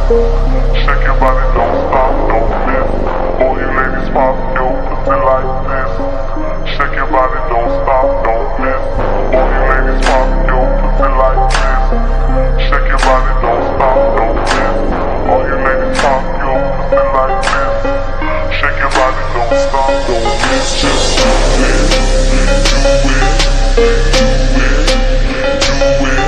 Shake your body, don't stop, don't miss. All you ladies pop your pussy like this. Shake your body, don't stop, don't miss. All you ladies pop your pussy like this. Shake your body, don't stop, don't miss. All you ladies pop your pussy like this. Shake your body, don't stop, don't miss. Just do it, do it, do it, do it.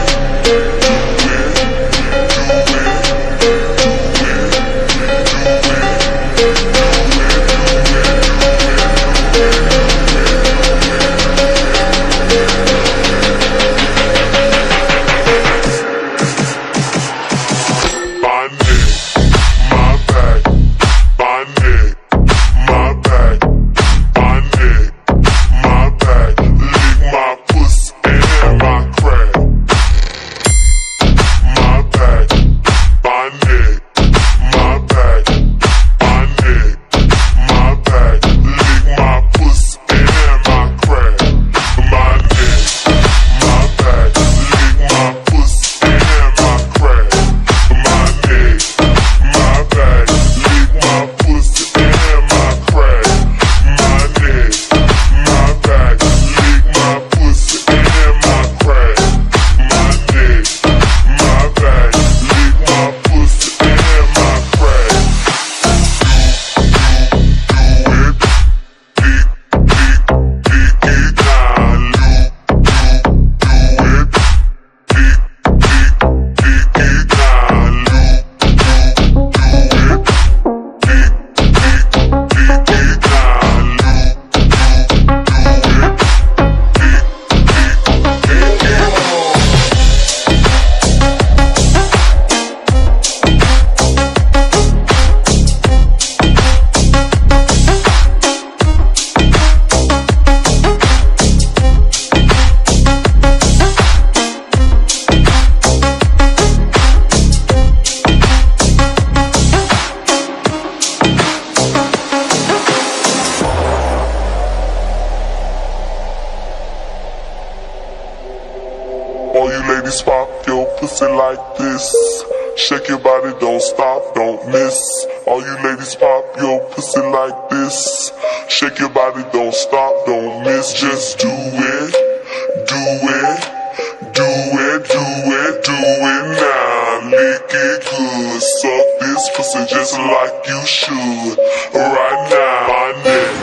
All you ladies pop your pussy like this. Shake your body, don't stop, don't miss. All you ladies pop your pussy like this. Shake your body, don't stop, don't miss. Just do it, do it, do it, do it, do it now. Lick it good, suck this pussy just like you should. Right now, my neck,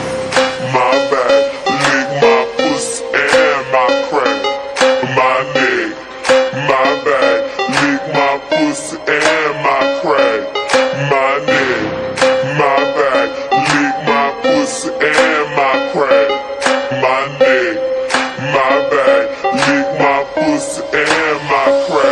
my back, lick my pussy and my crack. My neck, my back, lick my pussy and my crack. My neck, my back, lick my pussy and my crack. My neck, my back, lick my pussy and my crack.